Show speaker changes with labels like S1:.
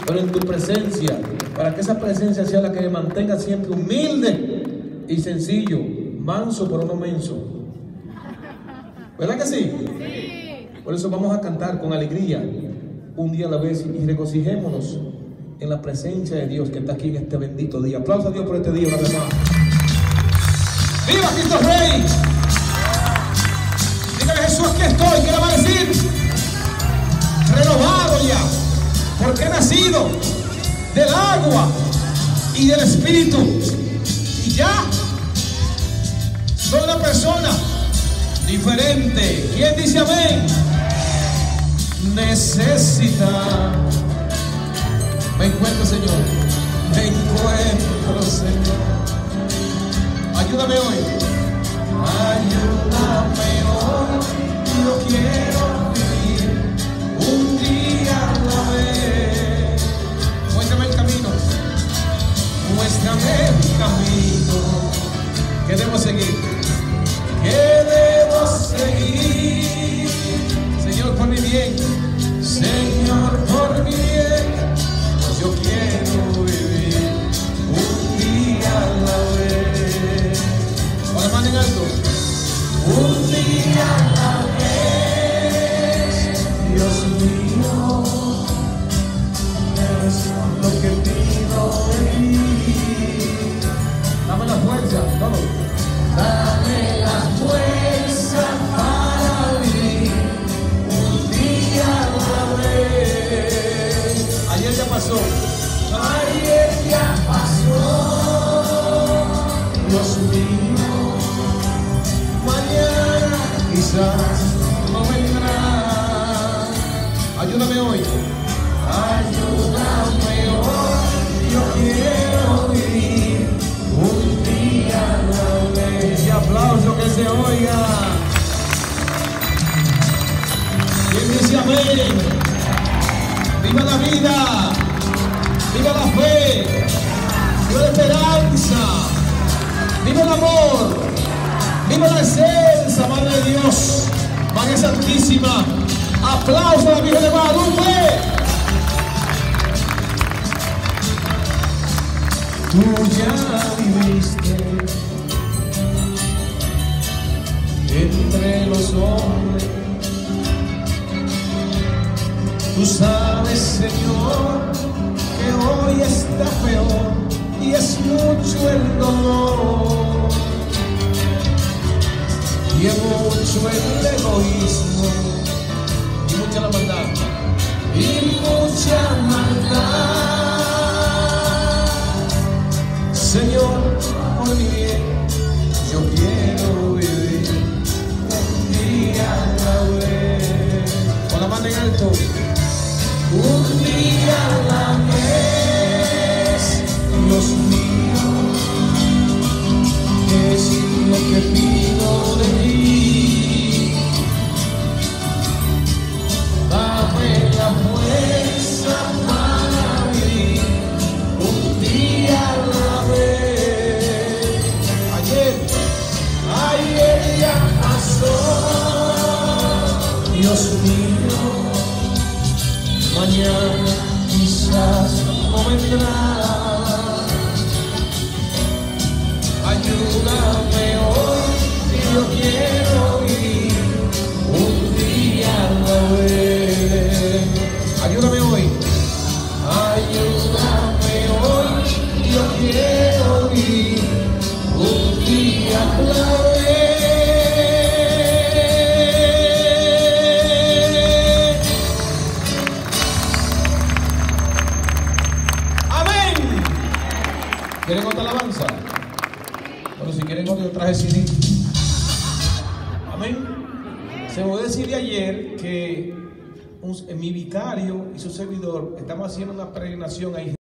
S1: pero en tu presencia, para que esa presencia sea la que me mantenga siempre humilde y sencillo, manso pero no menso. ¿Verdad que sí? Sí. Por eso vamos a cantar con alegría un día a la vez y regocijémonos en la presencia de Dios que está aquí en este bendito día. Aplausos a Dios por este día una vez más. ¡Viva Cristo Rey! Dígale a Jesús, aquí estoy. ¿Qué le va a decir? Renovado ya, porque he nacido del agua y del Espíritu, y ya soy una persona diferente. ¿Quién dice amén? Necesita. Me encuentro, Señor. Me encuentro, Señor. Ayúdame hoy. Ayúdame hoy. Yo quiero vivir un día a la vez. Muéstrame el camino. Muéstrame el camino. ¿Qué debo seguir? ¿Qué debo seguir? Señor, por mi bien. Señor, por mi bien. Yo quiero vivir un día a la vez. Con la mano en alto. Un día a la vez. Dios mío, es lo que pido de ti. Dame la fuerza, vamos. Dame la fuerza para vivir un día a la vez. Ayer ya pasó. Ayer ya pasó. Dios mío, mañana quizás no vendrá. Ayúdame hoy. Ayúdame hoy. Yo quiero vivir un día a la vez. Y aplauso que se oiga. ¿Quién dice amén? ¡Viva la vida! ¡Viva la fe! ¡Viva la esperanza! ¡Viva el amor! ¡Viva la esencia, Madre de Dios! María Santísima. ¡Aplauso a la Virgen de Guadalupe! Tú ya viviste entre los hombres. Tú sabes, Señor, que hoy está peor y es mucho el dolor y es mucho el egoísmo y mucha la maldad y mucha maldad. Señor, por mi bien, yo quiero vivir un día a la vez. Con la mano en alto. Un día a la vez, Dios mío, es lo que pido de ti. Dame la fuerza para vivir un día a la vez. Ayer ya pasó. Dios mío, mañana quizás no vendrá. Ayúdame hoy, yo quiero vivir un día a la vez. Ayúdame hoy. Ayúdame hoy, yo quiero vivir un día a la vez. ¿Quieren otra alabanza? Bueno, si quieren otra, yo traje CD. Amén. Se me decidió ayer que mi vicario y su servidor estamos haciendo una peregrinación ahí.